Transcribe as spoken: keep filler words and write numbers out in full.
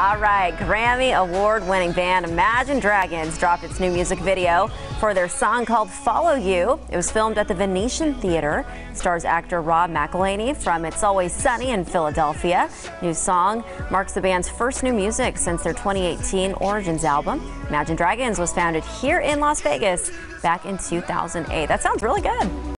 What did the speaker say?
All right, Grammy award-winning band Imagine Dragons dropped its new music video for their song called Follow You. It was filmed at the Venetian Theater. It stars actor Rob McElhenney from It's Always Sunny in Philadelphia. New song marks the band's first new music since their twenty eighteen Origins album. Imagine Dragons was founded here in Las Vegas back in two thousand eight. That sounds really good.